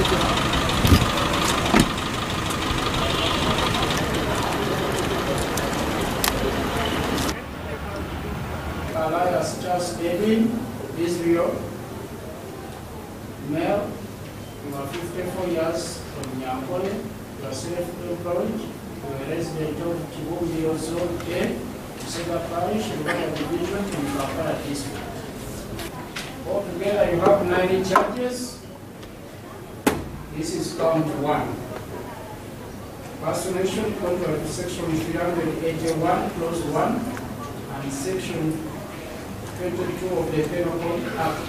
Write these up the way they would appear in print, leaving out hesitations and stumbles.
Alias Charles David, Israel, male, you are 54 years from Nyankole, you are self-employed, you are a resident of Kibumbi also, okay, Sega Parish, Uganda Division, in Kampala District. Altogether, you have 90 charges. This is count 1. Personation, contrary to section 381, clause 1, and section 22 of the Penal Code Act.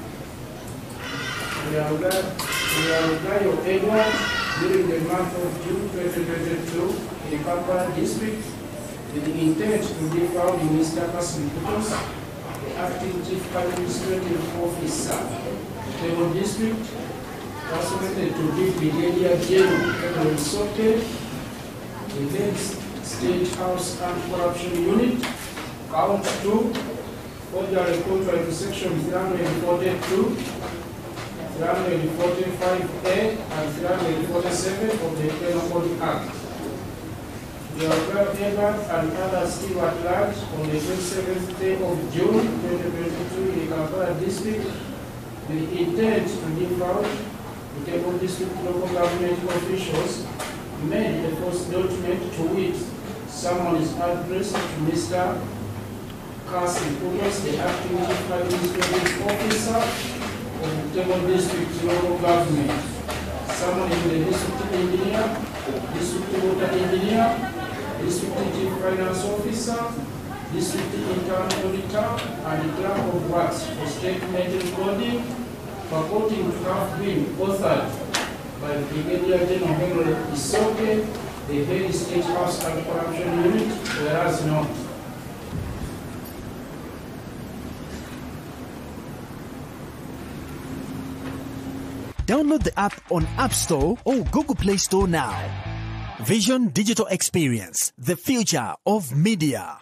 We are applying your area during the month of June 2022 in the Kampala District with the intent to be found in Mr. Kasim Kutos, the acting chief administrative officer, Table District, personated to be Brigadier General Edward Sote, the head State House Anti-Corruption Unit, count 2, forgery contrary to section 342, 345A, and 347 of the Penal Code Act. The Uganda and others still at large on the 27th day of June 2022 in the Kampala District with the intent to defraud the Table District local government officials made a false document to which someone is addressed to Mr. Kasim Kutos, the acting chief administrative officer of the Table District local government. Someone is the district engineer, district water engineer, district chief finance officer, district internal auditor, and clerk of works for statement recording, purporting to have been authored by Brigadier General Henry Isoke, the head State House Anti-Corruption Unit, whereas not. Download the app on App Store or Google Play Store now. Vision Digital Experience, the future of media.